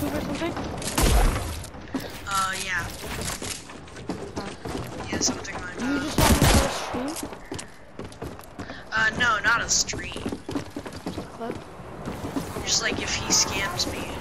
YouTube or something? Yeah. Yeah, something like You that. just want me to stream? No, not a stream. Just a clip? Just like if he scams me.